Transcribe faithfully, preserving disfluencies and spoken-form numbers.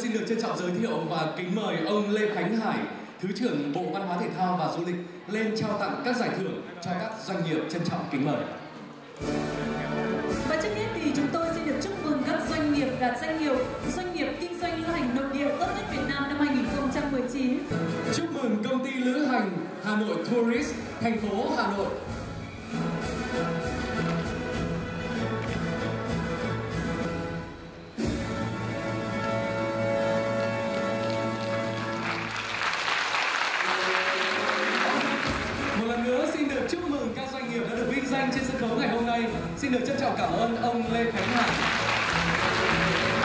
xin được trân trọng giới thiệu và kính mời ông Lê Khánh Hải, Thứ trưởng Bộ Văn hóa Thể thao và Du lịch lên trao tặng các giải thưởng cho các doanh nghiệp. Trân trọng kính mời. Và trước hết thì chúng tôi xin được chúc mừng các doanh nghiệp đạt danh hiệu doanh nghiệp kinh doanh lữ hành nội địa tốt nhất Việt Nam năm hai nghìn không trăm mười chín. Chúc mừng công ty lữ hành Hà Nội Tourist, thành phố Hà Nội. Một lần nữa xin được chúc mừng các doanh nghiệp đã được vinh danh trên sân khấu ngày hôm nay. Xin được trân trọng cảm ơn ông Lê Khánh Hải.